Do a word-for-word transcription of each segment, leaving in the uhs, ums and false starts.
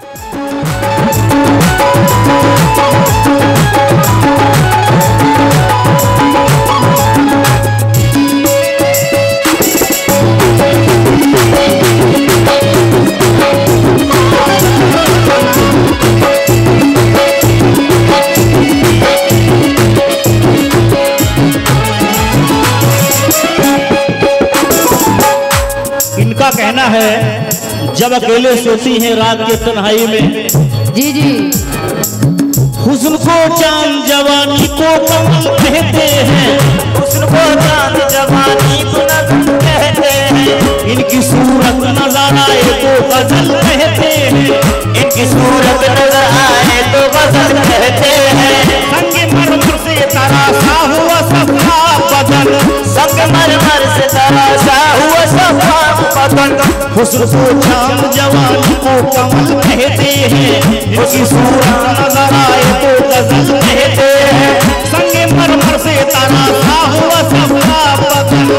कहना है जब अकेले सोती हैं रात के तन्हाई में, जी जी, हुस्न को चांद जवानी को कमल कहते हैं, हुस्न को चांद जवानी को नज़र कहते हैं, इनकी सूरत नजर आए तो गजल कहते हैं, इनकी सूरत नजर आए तो गजल कहते हैं। संगमरमर से तराशा हुआ सफा बदन, संगमरमर से तराशा हुआ सफा बदन, हुस्न को चांद जवानी को कमल कहते हैं, इनकी सूरत नजर आए तो गजल कहते हैं। संगमरमर से तराशा हुआ सफा बदन,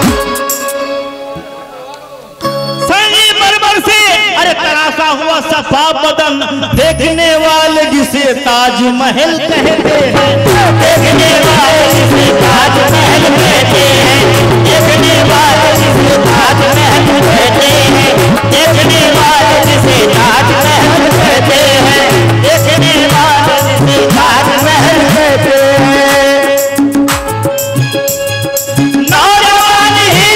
संगमरमर से अरे तराशा हुआ सफा बदन, देखने वाले जिसे ताजमहल कहते हैं, देखने वाले जिसे ताजमहल कहते हैं, देखने वाले जिसे ताजमहल कहते हैं, देखने वाले जिसे ताजमहल कहते हैं, देखने वाले जिसे ताजमहल कहते हैं। नौजवान ही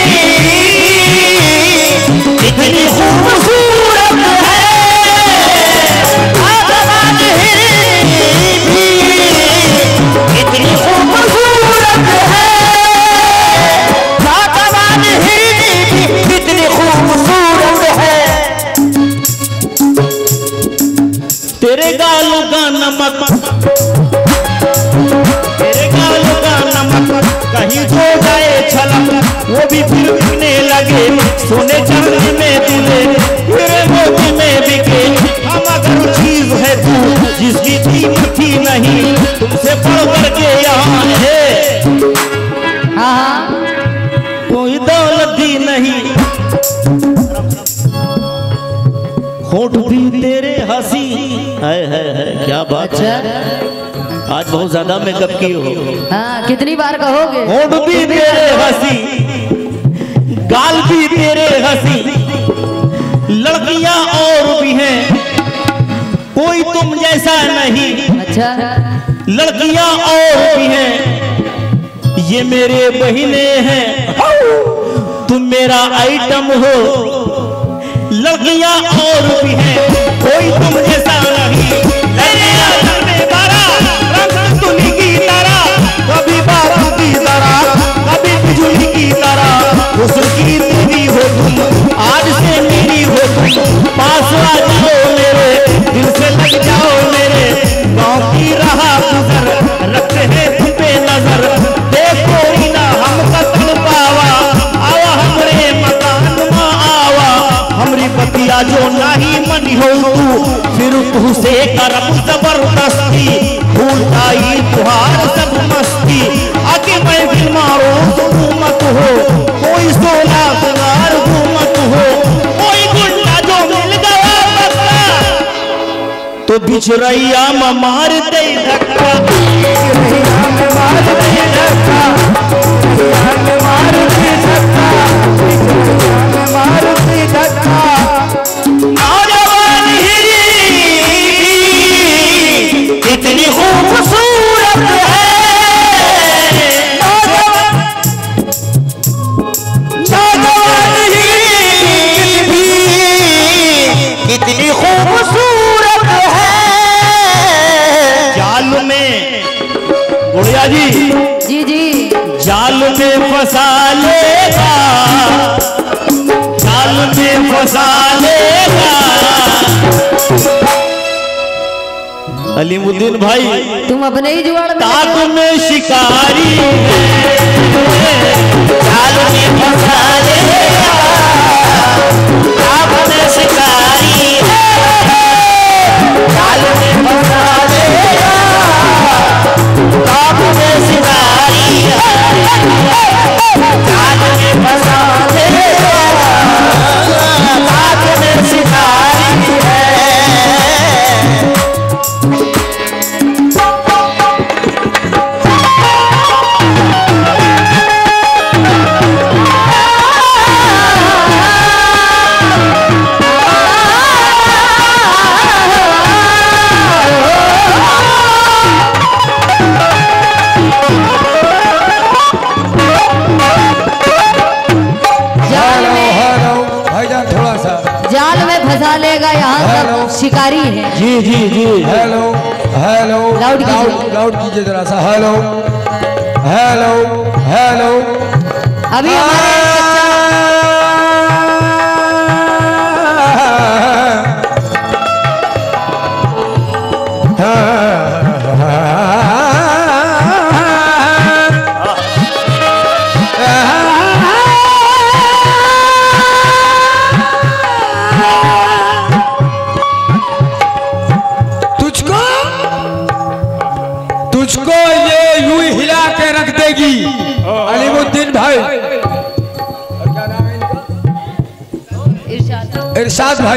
इतनी खूबसूरत है, नौजवान ही भी इतनी खूबसूरत है, नौजवान ही भी इतनी खूबसूरत है। तेरे गालों का नमक, तेरे गालों का नमक कहीं खो जाए छलक, वो भी फिर बिकने लगे, सोने चांदी में तुले तेरे मोती में बिके। हम अगर चीज है तू जिसकी कीमत ही नहीं, तुमसे बढ़ करके यहाँ है हाँ कोई दौलत ही नहीं। होठ भी तेरे हंसी है, है, है क्या बात अच्छा है, आज बहुत ज्यादा मेकअप की हो। हाँ, कितनी बार कहोगे? होठ भी तेरे हंसी, गाल भी तेरे हंसी, लड़कियां और भी हैं कोई तुम जैसा नहीं, अच्छा, लड़कियां और भी हैं ये मेरे बहिने हैं, तुम मेरा आइटम हो। लड़कियां और भी हैं कोई तुम जैसा नहीं, लड़कियां लड़ने वाला रंग तुली की तरह, कभी बाबू की तरह, कभी बिजली की तरह, हुस्न की तेरी हो तुम, आज से मेरी हो तुम, पास आ जाओ मेरे, दिल से लग जाओ मेरे, गाँव की राह गुजर रखते हैं तुम पे नजर, देखो ही ना हम कतल पावा, आवा हमरे मकान में आवा, हमरी बतिया जो नहीं मनी हो तू, फिर तू से करम जबरदस्ती, भूल आई तुहार सब मस्ती, आगे मैं भी मारो हुकूमत हो, कोई सोलह हजार हुकूमत हो, कोई गुंडा जो मिल गया बता तो बिछरैया में मार दे धक्का, बिछरैया में मार दे धक्का, बिछरैया में मार दे धक्का, बिछरैया में मार दे धक्का। नौजवान ही इतनी खूबसूरत है, नौजवान नौजवान ही भी इतनी खूबसूरत है। जाल में गुड़िया जी, जी जी, जाल में फंसा लेगा, जाल में फंसा लेगा। अलीमुद्दीन भाई तुम अपने ही जुगाड़ में ताक में शिकारी है, जाल में फंसा लेगा, ताक में शिकारी है, जाल में फंसा लेगा, ताक में शिकारी है, जाल में फंसा लेगा, ताक में शिकारी है। मतलब शिकारी है। जी जी जी। हेलो हेलो लाउड कीजिए। लाउड कीजिए जरा सा। Hello hello hello. अभी हमारे तुझको ये यूं हिला के रख देगी अलीमुद्दीन भाई। क्या नाम है इनका? इरशाद भाई।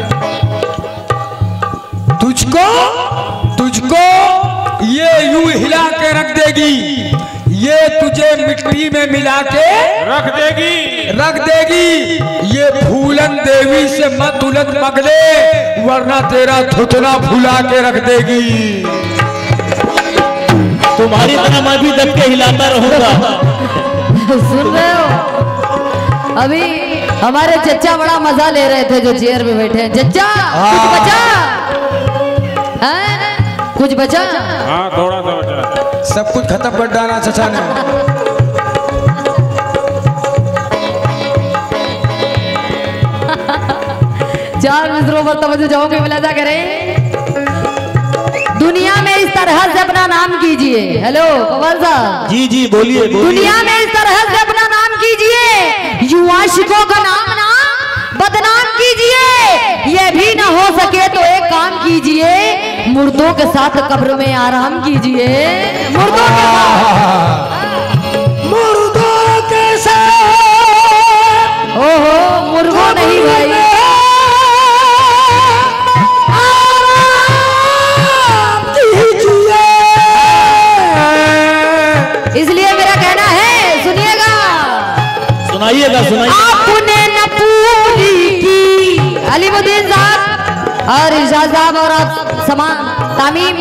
तुझको तुझको ये यूं हिला के रख देगी, ये तुझे मिट्टी में मिला के रख देगी रख देगी। ये फूलन देवी से मत उलझ मगले, वरना तेरा थुथना फुला के रख देगी। तुम्हारी तरह मैं भी दब के हिलाता रहूंगा। सुन रहे हो? अभी हमारे चच्चा बड़ा मजा ले रहे थे जो चेयर पे बैठे हैं। चच्चा कुछ बचा हैं? कुछ बचा? हाँ थोड़ा सा बचा। सब कुछ खत्म कर डाला चचा ने। चार मित्रों पर तवज्जो जाओगे मुलाजा करें। दुनिया में इस तरह से अपना नाम कीजिए। हेलो कमल साहब। जी जी बोलिए बोलिए। दुनिया में इस तरह से अपना नाम कीजिए, युवा आशिकों का नाम ना बदनाम कीजिए। ये भी ना हो सके तो एक काम कीजिए, मुर्दों के साथ कब्र में आराम कीजिए। मुर्दों के साथ मुर्दों के साथ। ओहो मुर्गो नहीं भाई। इसलिए मेरा कहना है, सुनिएगा सुनाइएगा सुनाइए। आपने न पूरी की अलीमुद्दीन साहब और इरशाद साहब और आप समान तामीम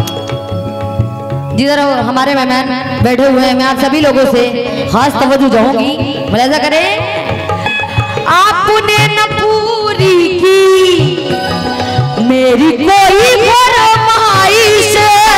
जिधर हमारे मेहमान बैठे हुए हैं, मैं आप सभी लोगों से खास तवज्जो चाहूंगी, मुलाजा करें। आपने न पूरी की मेरी कोई फरमाइश,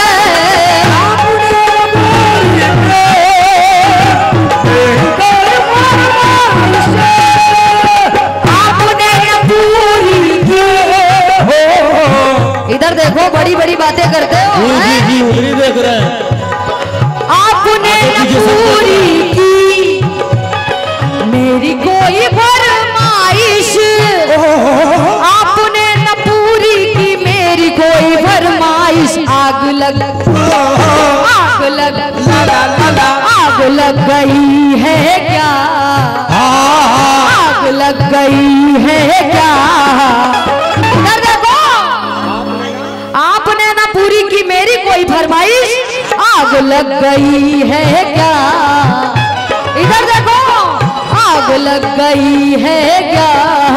इधर देखो बड़ी बड़ी बातें करते हो। जी जी जी उधरी देख रहे हैं। आपने न पूरी की मेरी कोई फरमाइश, आपने न पूरी की मेरी कोई फरमाइश। आग लग आग लग आग लग गई है क्या? आग लग गई है क्या? इधर देखो, आपने ना पूरी की मेरी कोई फरमाइश, आग लग गई है क्या? इधर देखो, आग लग गई है क्या?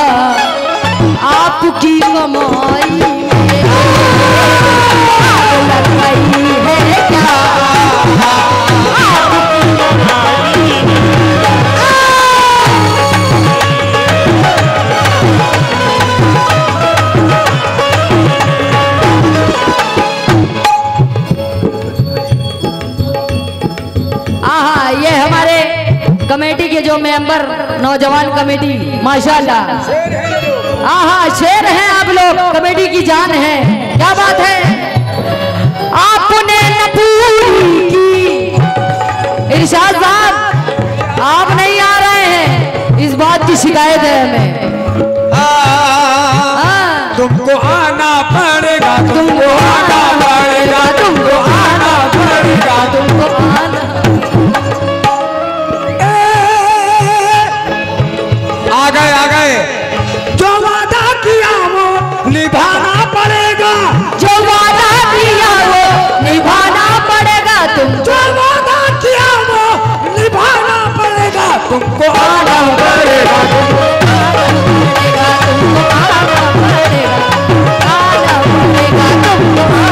आपकी कमाई में आग लग गई है क्या? आपकी कमाई में कमेटी के जो मेंबर नौजवान कमेटी माशाल्लाह, आहा शेर हैं आप लोग, कमेटी की जान है। क्या बात है? आपने न पूरी की। इरशाद साहब आप नहीं आ रहे हैं, इस बात की शिकायत है हमें। हाँ। तुमको आना पड़ेगा, तुमको आना पड़ेगा, तुमको आना पड़ेगा, तुमको आना। आ गए आ गए। जो वादा किया वो निभाना पड़ेगा, जो वादा किया वो निभाना पड़ेगा। तुम जो वादा किया वो निभाना पड़ेगा, तुमको आना पड़ेगा, तुमको आना पड़ेगा, तुमको आना पड़ेगा, तुमको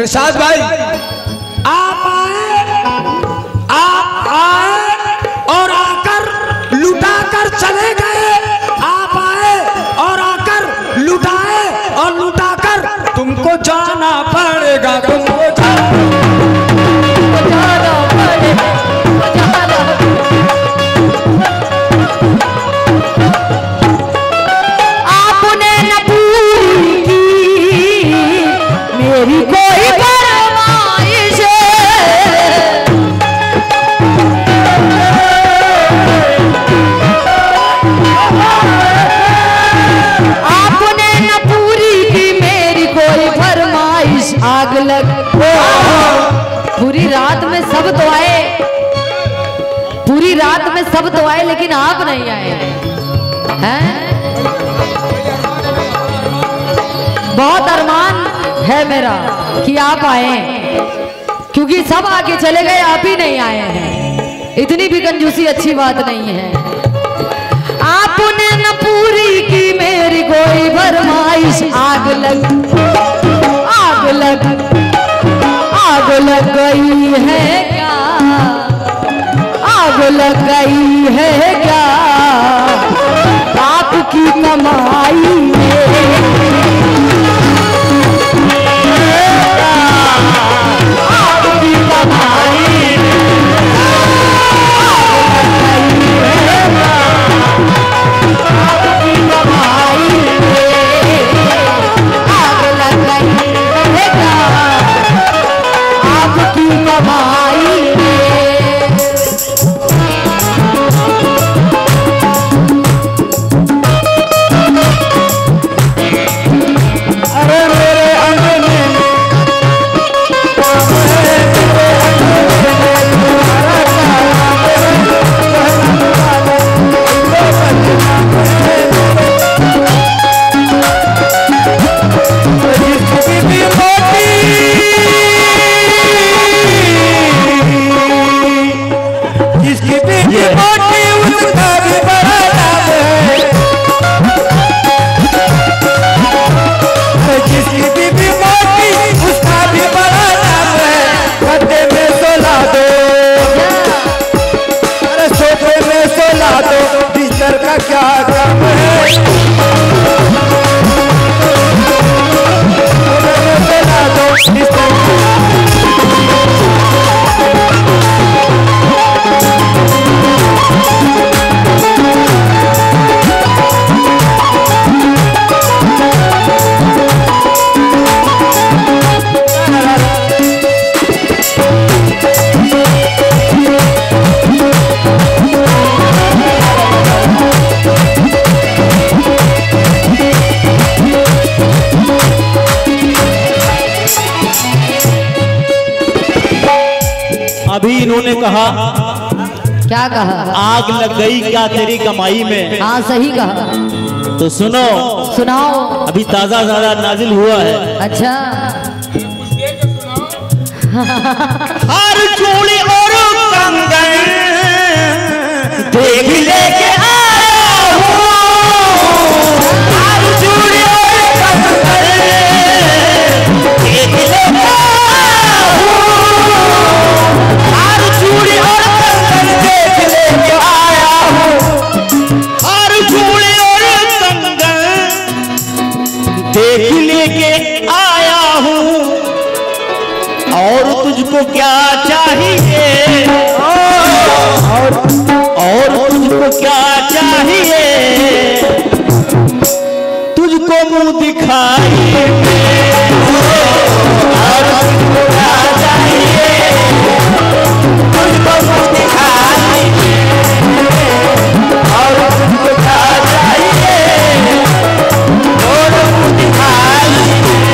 इरशाद भाई, आप आए, आप आए और आकर लुटा कर चले गए। आप आए और आकर लुटाए और लुटा कर तुमको जाना पड़ेगा, तुमको जाना पड़ेगा। आपने न पूरी की मेरी कोई फरमाइश, आपने न पूरी की मेरी कोई फरमाइश। आग लग पूरी रात में सब तो आए, पूरी रात में सब तो आए, लेकिन आप नहीं आए हैं। बहुत अरमान है मेरा कि आप आए, क्योंकि सब आके चले गए, आप ही नहीं आए हैं। इतनी भी कंजूसी अच्छी बात नहीं है। आपने न पूरी की मेरी कोई फरमाइश। आग लग, आग लग, आग लग गई है क्या, आग लग गई है क्या आपकी कमाई में। आपकी कमाई आपकी कमाई आग लग गई है क्या आपकी कमाई में। अरे मेरे अंगने का क्या काम है। अभी इन्होंने कहा, क्या कहा? आग लग गई क्या तेरी कमाई में। हाँ सही कहा। तो सुनो, सुनाओ। अभी ताजा ताजा नाजिल हुआ है। अच्छा। हर चूड़ी और कंगन देख लेके आया हूँ, हर चूड़ी और कंगन देख लेके आया हूँ, हर चूड़ी और कंगन देख लेके आया हूँ, हर चूड़ी और कंगन देख लेके आया हूँ। और तुझको क्या चाहिए, और और तुझको क्या चाहिए, तुझको मुंह दिखाई और तुझको क्या चाहिए, तुझको मुंह दिखाई और तुझको क्या चाहिए, और मुंह दिखाई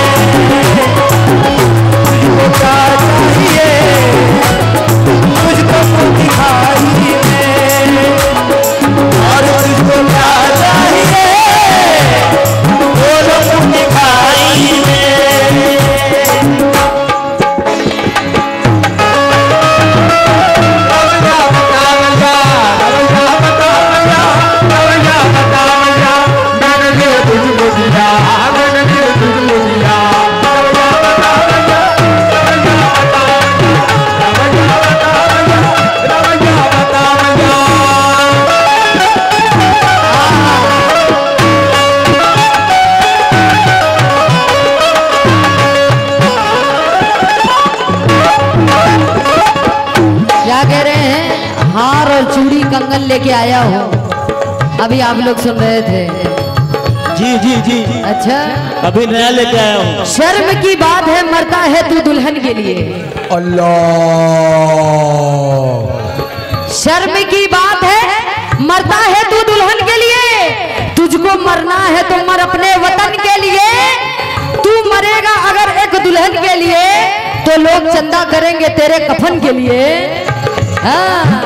तुझको क्या चाहिए, तुझको मुंह दिखाई और तुझको क्या चाहिए, बोलो मुंह दिखाई में। लेके आया हूँ। अभी आप लोग सुन रहे थे। जी जी जी अच्छा, अभी नया लेके आया हूँ। शर्म की बात है मरता है तू दुल्हन के लिए। अल्लाह, शर्म की बात है मरता है तू दुल्हन के लिए। तुझको मरना है तो मर अपने वतन के लिए। तू मरेगा अगर एक दुल्हन के लिए तो लोग चंदा करेंगे तेरे कफन के लिए। हाँ।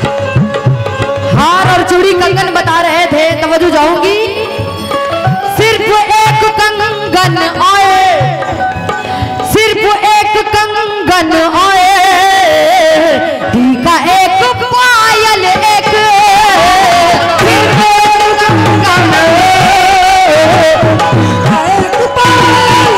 हार और चूड़ी कंगन बता रहे थे, तवज्जो जाऊंगी। सिर्फ एक कंगन आए, सिर्फ एक कंगन आए, टीका एक पायल एक, सिर्फ एक कंगन एक पायल,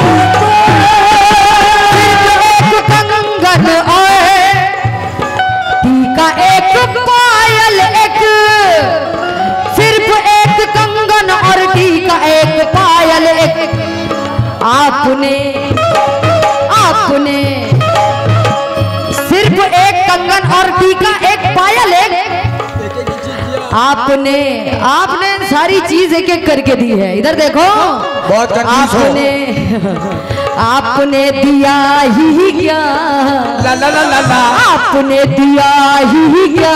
सिर्फ एक कंगन आए, टीका एक पायल एक, सिर्फ एक कंगन और टीका एक पायल एक। आपने आपने सिर्फ एक कंगन और टीका एक पायल एक, आपने आपने सारी चीज एक एक करके दी है। इधर देखो, बहुत कंजूस हो। आपने आपने दिया ही क्या, ला ला ला ला ला। आपने दिया ही क्या,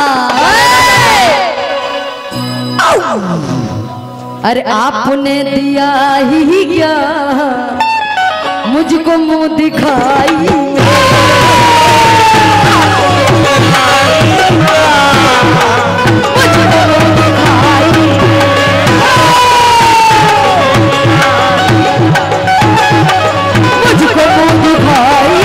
अरे आपने दिया ही क्या, मुझको मुंह दिखाई, मुझको मुंह दिखाई, मुझको मुंह दिखाई।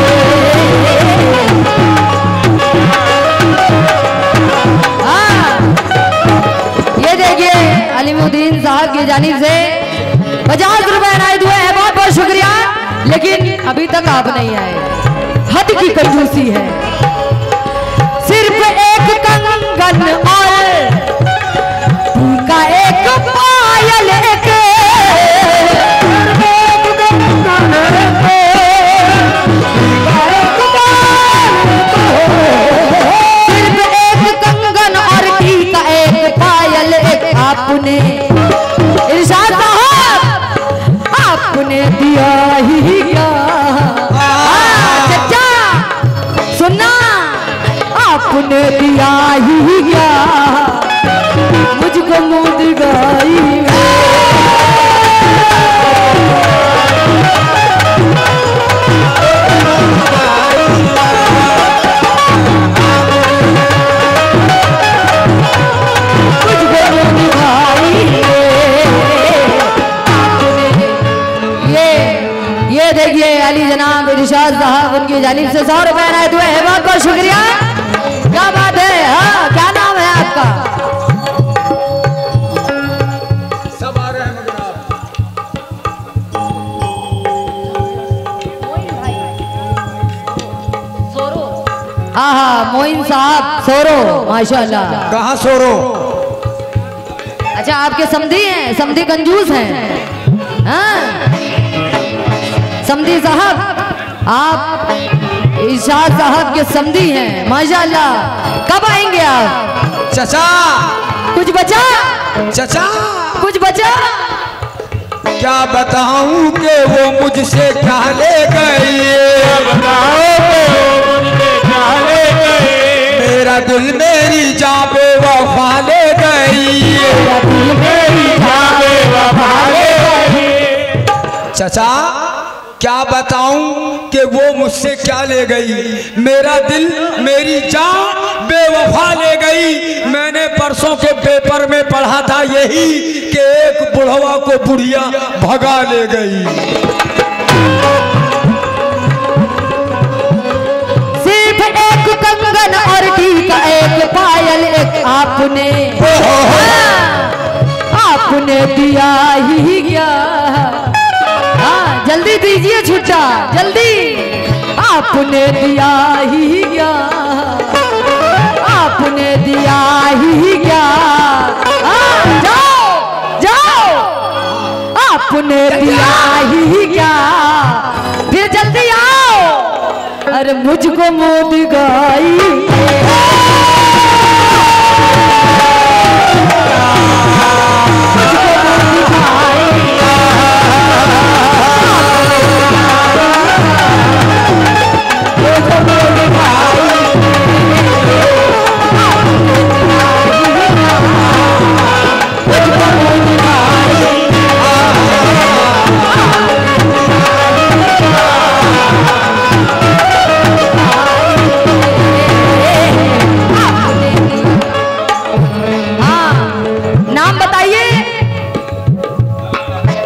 हाँ, ये देखिए अलीमुद्दीन साहब की जानिब से पचास रुपए इनायत हुए हैं, बहुत बहुत शुक्रिया। लेकिन अभी तक आप नहीं आए, हद की कंजूसी है। सिर्फ एक कंगन और टीका एक पायल एक, एक कंगन एक, टीका एक पायल, सिर्फ एक कंगन और टीका एक पायल एक। आपने इरशाद साहब आपने दिया ही क्या, चचा सुनना, आपने दिया ही क्या, मुझको मुंह दिखाई। देखिए अली जनाब इरशाद साहब उनकी जानिब से सौ रुपए इनायत हुए हैं, बहुत बहुत शुक्रिया। क्या बात है। हाँ, क्या नाम है आपका? सब आ रहे हैं मगर आप। हाँ हाँ, मोइन साहब सोरो, माशाल्लाह। कहाँ सोरो? अच्छा, आपके समधी हैं, समधी कंजूस हैं। हाँ, समधी साहब आप इरशाद साहब के समधी हैं, माशाल्लाह। कब आएंगे आप? चचा कुछ बचा? चचा कुछ बचा? क्या बताऊं कि वो मुझसे क्या ले गई, मेरा दिल मेरी जान बेवफा ले गई, चचा क्या बताऊं कि वो मुझसे क्या ले गई, मेरा दिल मेरी जान बेवफा ले गई। मैंने परसों के पेपर में पढ़ा था यही कि एक बुढ़वा को बुढ़िया भगा ले गई। सिर्फ एक कंगन और टीका एक पायल एक, आपने आपने दिया ही क्या। हाँ, जल्दी दीजिए छुट्टा, जल्दी। आपने दिया ही क्या, आपने दिया ही क्या। हाँ, जाओ जाओ, आपने दिया ही क्या, फिर जल्दी आओ। अरे मुझको मुंह दिखाई,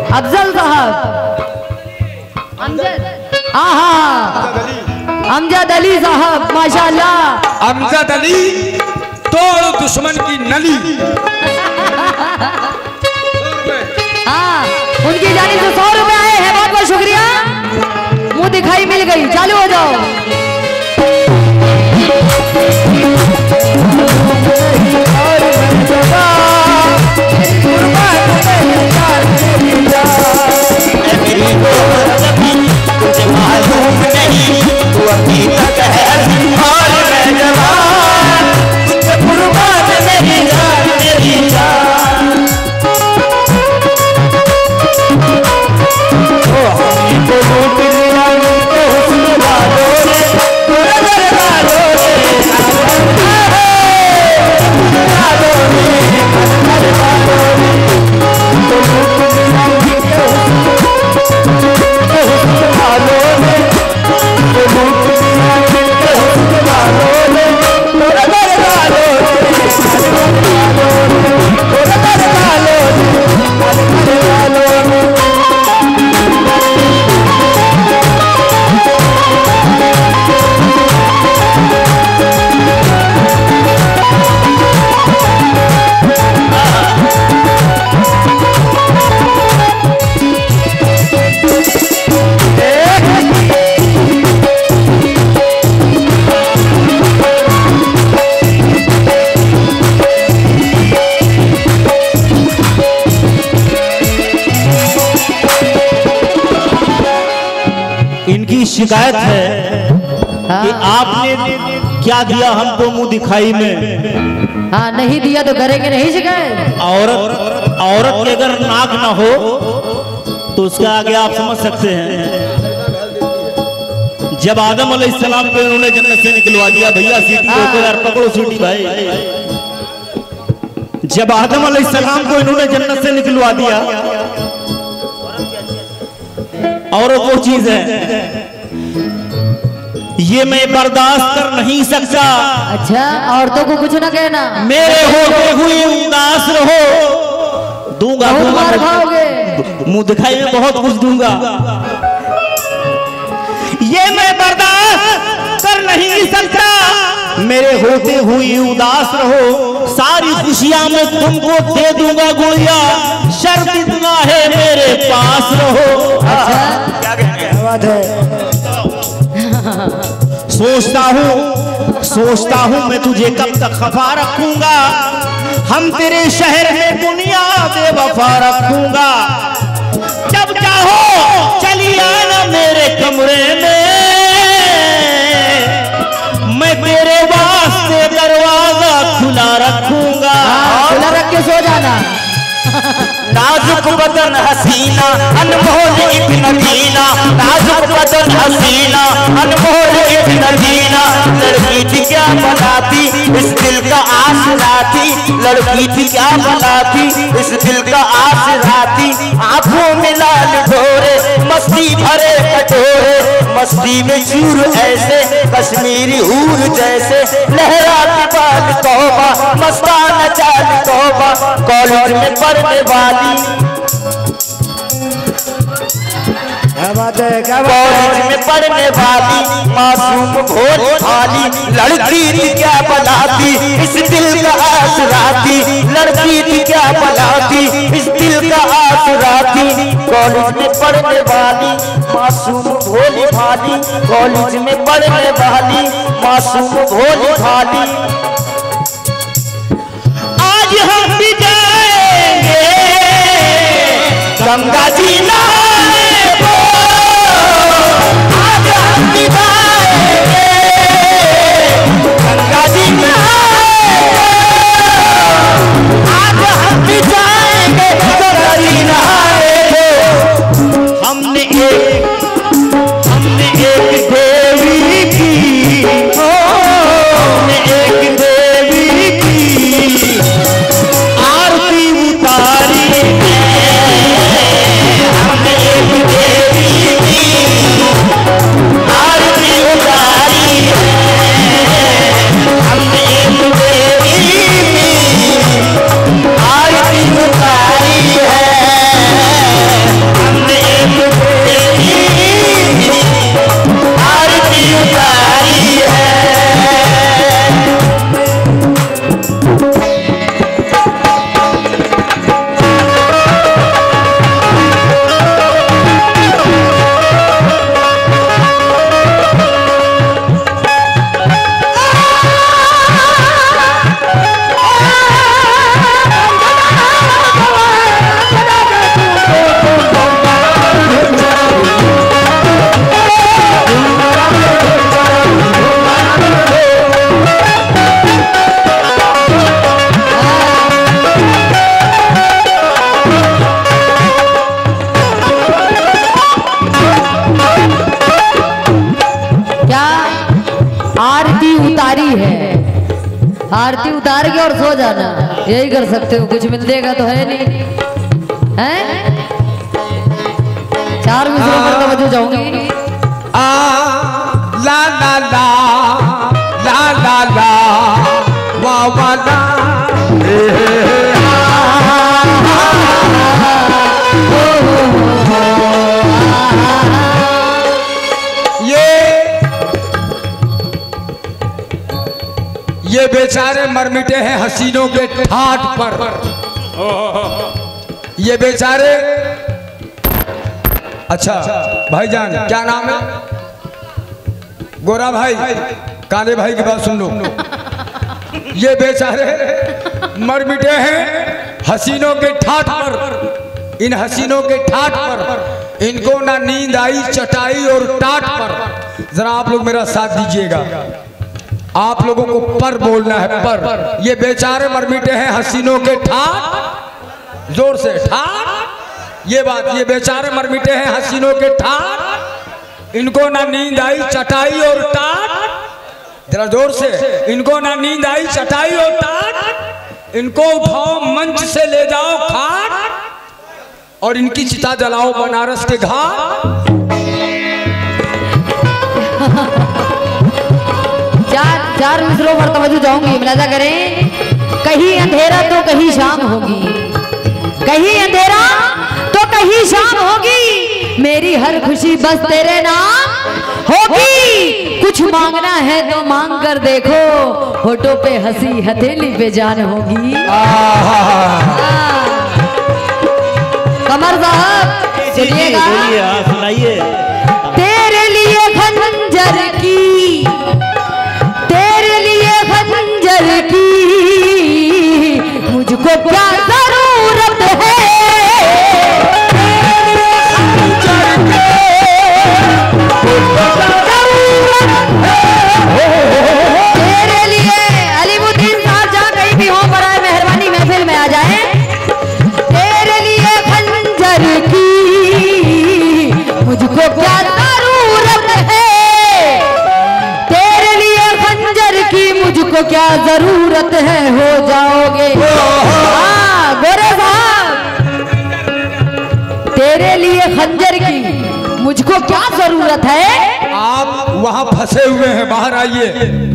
अफजल साहब, अमजद, हाँ हाँ अमजद अली साहब, माशाल्लाह। अमजद अली तोड़ दुश्मन की नली। हाँ, उनकी जानिब से सौ रुपए आए हैं, बहुत बहुत शुक्रिया। मुंह दिखाई मिल गई, चालू हो जाओ। तुझे मालूम नहीं तू अभी तक है और मैं जवान, तुझे कुर्बान मेरी जान मेरी जान। ओ हमें तो लूट लिया तो हुस्न वालों ने, तोरे घर वालों ने, वालों ने, घर वालों ने तो लूट लिया तो हुस्न वालों ने, तो लूट लिया तो हुस्न वालों ने, तोरे घर वालों ने, तोरे घर वालों ने, घर वालों ने। इनकी शिकायत है कि आपने क्या दिया हमको मुंह दिखाई में। हाँ, नहीं दिया तो करेंगे नहीं शिकायत। औरत औरत के अगर नाक ना हो तो उसका आगे आप समझ सकते हैं। जब आदम अलैहिस्सलाम को इन्होंने जन्नत से निकलवा दिया, भैया सीटी रोको यार, पकड़ो सीटी भाई। जब आदम अलैहिस्सलाम को इन्होंने जन्नत से निकलवा दिया, और वो चीज है ये मैं बर्दाश्त कर नहीं सकता। अच्छा, औरतों को कुछ ना कहना। मेरे होते हुए उदास रहो, दूंगा बहुत मार दूंगा खाओगे। मुंह दिखाई में बहुत कुछ दूंगा। ये मैं बर्दाश्त कर नहीं सकता, मेरे होते हुए उदास रहो, सारी खुशियां मैं तुमको दे दूंगा गुड़िया, शर्त इतना है मेरे पास रहो। अच्छा, क्या बात है। सोचता हूँ सोचता हूँ मैं तुझे कब तक खफा रखूंगा, हम तेरे शहर में दुनिया बेवफा रखूंगा। जब चाहो चली आना मेरे कमरे में, मैं तेरे वास्ते दरवाजा खुला रखूंगा। खुला रख के सो जाना। नाजुक बदन हसीना अनमोल इब्न दीना, नाजुक बदन हसीना अनमोल इब्न दीना। लड़की थी क्या बनाती इस दिल का आसरा थी, लड़की थी क्या बनाती इस दिल का आसरा थी। आंखों में लाल डोरे मस्ती भरे कटोरे, मस्ती में चूर ऐसे कश्मीरी हूर जैसे, लहराती बाल तौबा मस्ताना चाल तौबा। कॉलेज में पढ़ने वाली, क्या बात है, क्या कॉलेज में पढ़ने वाली मासूम भोली भाली, लड़की थी क्या बनाती इस दिल का आसरा थी, लड़की थी क्या बनाती इस दिल का आसरा थी। कॉलेज में पढ़ने वाली मासूम भोली भाली, कॉलेज में पढ़ने वाली मासूम भोली भाली। आज हम भी जाएंगे गंगा जी नहाने को, आज हम भी जाएंगे गंगा जी नहाने को, आज हम भी जाएंगे गंगा जी नहाने को। हमने एक हमने एक देवी की, हमने एक देवी की आरती उतारी है, हमने उतार के और सो जाना, यही कर सकते हो, कुछ मिलने तो है नहीं हैं। चार मिसरों पर तवज्जो जाऊंगी। आ ला ला ला ला ला ला वा वा ला ये ये बेचारे मर मिटे हैं हसीनों के ठाठ पर। ये बेचारे, अच्छा भाईजान क्या नाम है? गोरा भाई, काले भाई की बात सुन लो। ये बेचारे मर मिटे हैं हसीनों के ठाठ पर। इन हसीनों के ठाठ पर इनको ना नींद आई चटाई और टाट पर। जरा आप लोग मेरा साथ दीजिएगा, आप लोगों को पर बोलना है, पर। ये बेचारे मर मिटे हैं हसीनों के ठाठ, जोर से ठाठ। ये बात, ये बेचारे मर मिटे हैं हसीनों के ठाठ, इनको ना नींद आई चटाई और टाट। जरा जोर से, इनको ना नींद आई चटाई और टाट। इनको उठाओ मंच से ले जाओ खाट और इनकी चिता जलाओ बनारस के घाट। चार चार मिसरों पर तवज्जो जाऊंगी, मुलाजा करें। कहीं अंधेरा तो कहीं शाम होगी, कहीं अंधेरा तो कहीं शाम होगी, मेरी हर खुशी बस तेरे नाम होगी। कुछ मांगना है तो मांग कर देखो, होठों पे हंसी हथेली पे जान होगी। कमर साहब सुनिएगा, सुनाइए। तेरे लिए खंजर की, तेरे लिए खंजर की मुझको क्या जरूरत है। तेरे लिए अलीमुद्दीन साहब जहाँ कहीं भी हो बराए मेहरबानी महफिल में आ जाए। तेरे लिए खंजर की मुझको क्या जरूरत है, तेरे लिए खंजर की मुझको क्या जरूरत है, हो जाओगे। हाँ गोरे साहब, तेरे लिए खंजर की मुझको क्या जरूरत है। आप वहां फंसे हुए हैं, बाहर आइए।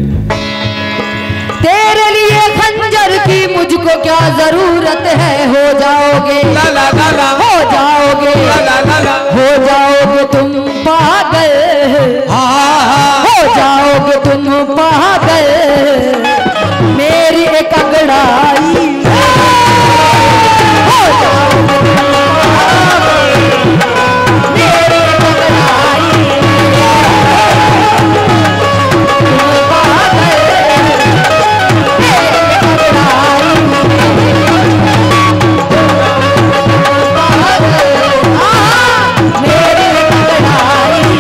तेरे लिए खंजर की मुझको क्या जरूरत है, हो जाओगे। ला ला ला ला हो जाओगे, ला ला ला ला हो जाओगे तुम पागल। हाँ हो जाओगे तुम पागल, मेरी एक अंगड़ाई। हो जाओगे तुम पागल, मेरी एक अंगड़ाई। तुम पागल, मेरी एक अंगड़ाई। पागल, हाँ, मेरी एक अंगड़ाई।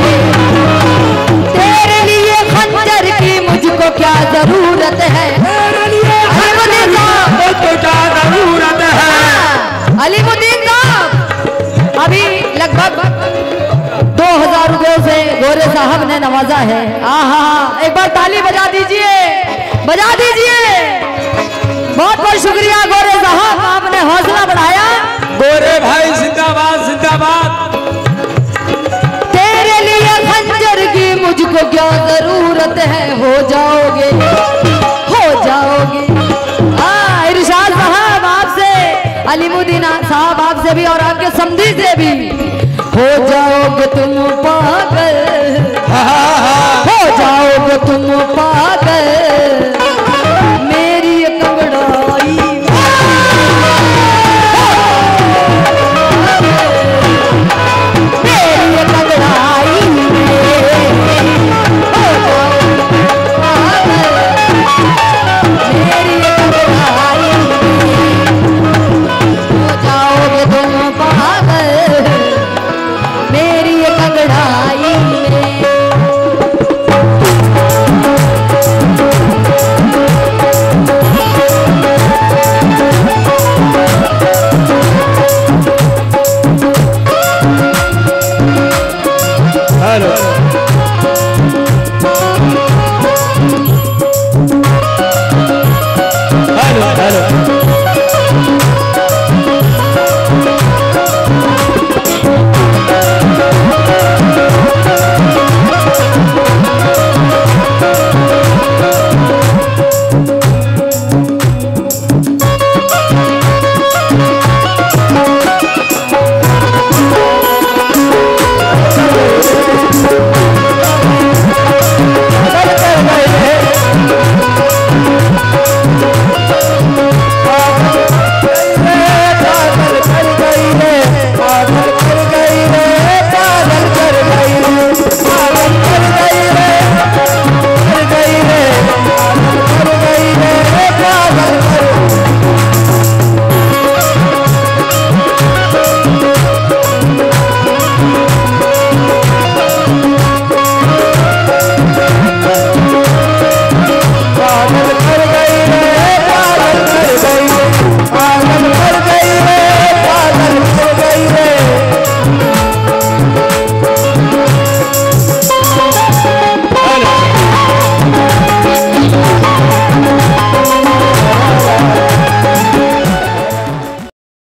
तेरे लिए खंजर की मुझको क्या जरूरत है, अलीमुद्दीन साहब तो क्या जरूरत है। अलीमुद्दीन साहब अभी लगभग दो हजार रुपयों से गोरे साहब ने नवाजा है। आहा, एक बार ताली बजा दीजिए, बजा दीजिए। बहुत बहुत शुक्रिया गोरे साहब, आपने हौसला बढ़ाया। गोरे भाई जिंदाबाद जिंदाबाद। तेरे लिए खंजर की मुझको क्या जरूरत है, हो जाओगे, हो जाओगे। हाँ इरशाद साहब आपसे, अलीमुद्दीन साहब आपसे भी और आपके समधी से भी, हो जाओगे तुम पागल, हो जाओगे तुम पागल।